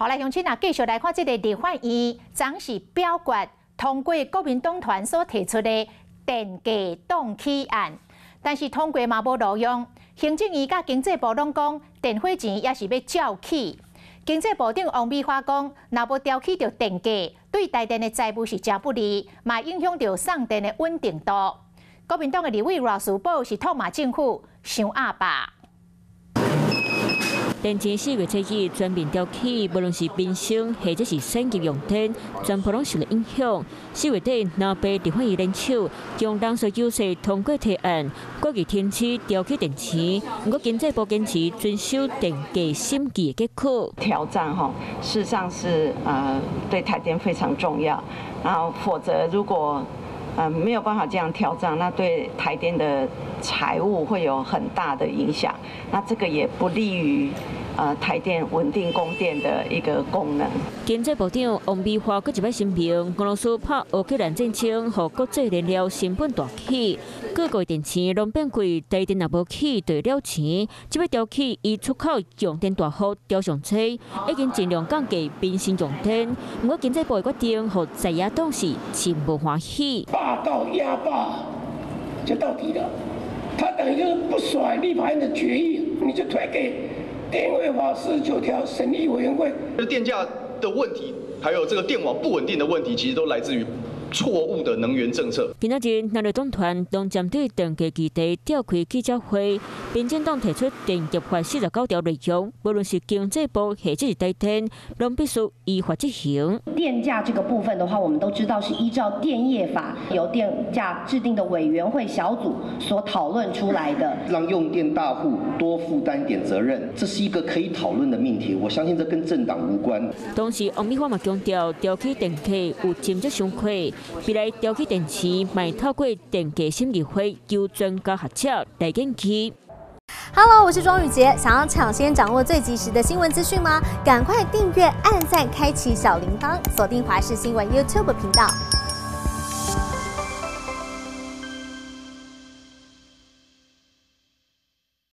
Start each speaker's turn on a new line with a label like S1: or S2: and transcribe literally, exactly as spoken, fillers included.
S1: 好，来乡亲啊，继续来看这个立法院昨是表决通过国民党团所提出的电价冻起案，但是通过嘛无路用。行政院甲经济部拢讲，电费钱也是要照起。经济部长王美花讲，若无调起着电价，对台电的财务是真不利，嘛影响着送电的稳定度。国民党的立委罗斯宝是痛骂政府伤哑巴。
S2: 电钱四月初起全面调起，无论是民生或者是省级用电，全部拢受到影响。四月底，南北立法院联手将人数优势通过提案，国际停止调起电钱。不过经济部坚持遵守电价审计的结果。
S3: 挑战哈，事实上是呃对台电非常重要。然后否则如果呃没有办法这样调整，那对台电的财务会有很大的影响。那这个也不利于。 呃，台电稳定供电的一个功能。
S2: 经济部长王美花搁一摆声明，俄罗斯拍乌克兰战争，和国际燃料成本大起，各国电钱拢变贵，台电若无起就了钱。即摆调起，伊出口用电大幅调上车，已经尽量降低民生用电。不过经济部的决定，和在野党是真无欢喜。
S4: 霸道压霸，就到底了。他等于就是不甩立法院的决议，你就推给。 电费法四十九条审议委员会，
S5: 电价的问题，还有这个电网不稳定的问题，其实都来自于错误的能源政策。
S2: 今仔日，南绿党团拢针对电价议题召开记者会，民进党提出电业法四十九条内容，无论是经济部或者是台电，拢必须依法执行。
S6: 电价这个部分的话，我们都知道是依照电业法由电价制定的委员会小组所讨论出来的，
S7: 让用电大户多负担一点责任，这是一个可以讨论的命题。我相信这跟政党无关。
S2: 同时，王美花嘛强调，调起电价有真正伤亏。 未来调起电池，卖透过电价审议会由专家学者来研究。
S8: Hello， 我是庄宇杰。想要抢先掌握最及时的新闻资讯吗？赶快订阅、按赞、开启小铃铛，锁定华视新闻 YouTube 频道。